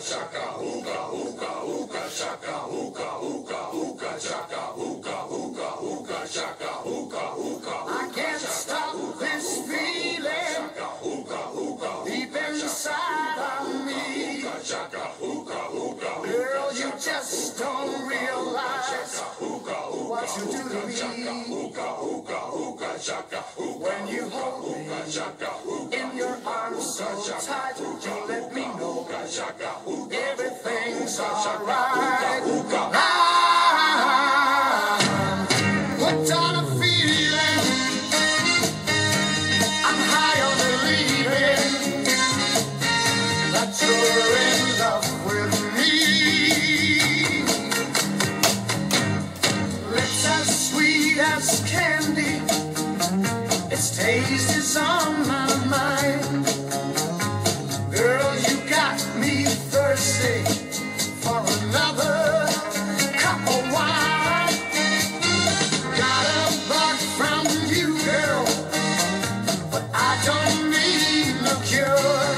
I can't stop this feeling deep inside of me. Girl, you just don't realize what you do to me. When you hold me in your arms so tight, you let me know everything's alright. What kind of feeling? I'm high on believing that you're in love with me. Lips as sweet as candy, its taste is on my mind. Girl, you got me thirsty for another cup of wine. Got a bug from you, girl, but I don't need no cure.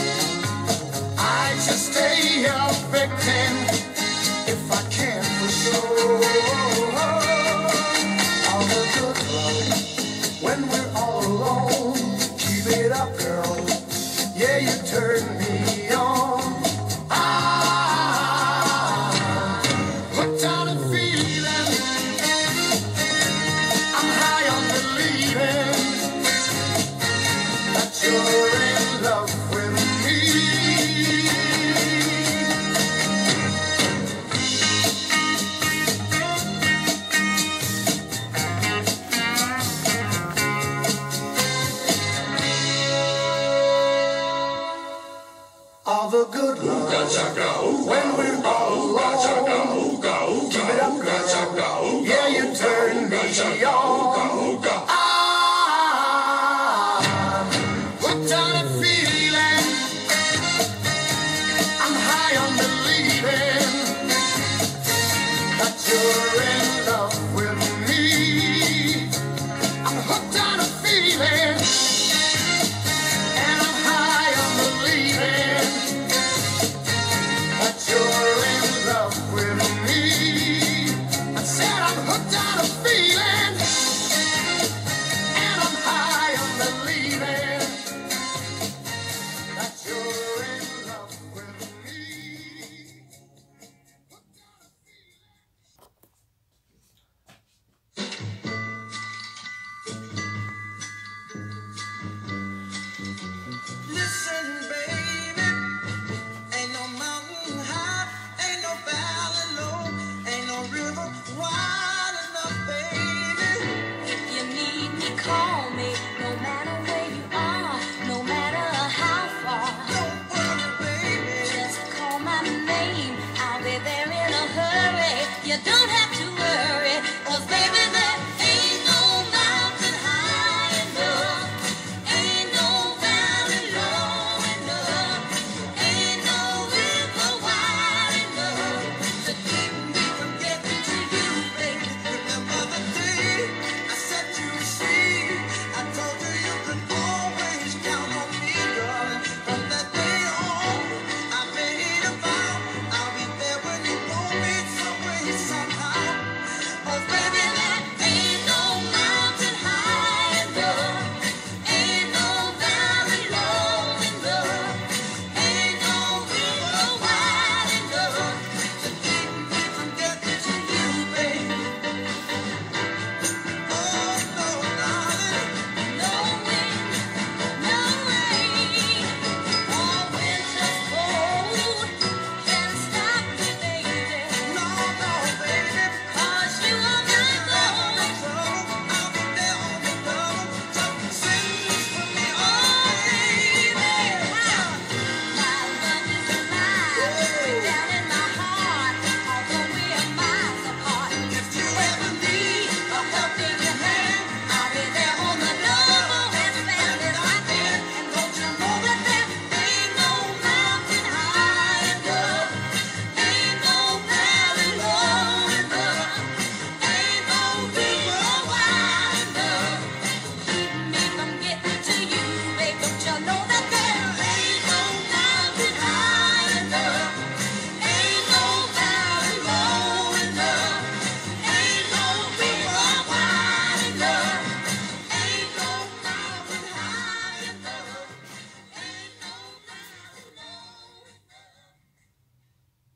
I just stay a victim if I can for sure. All the good love when we're all alone. Keep it up, girl. Yeah, you turn me on. What kind of feeling? I'm high on believing that you're in love with me. All the good love when we're all alone. Keep it up, girl. Yeah, you turn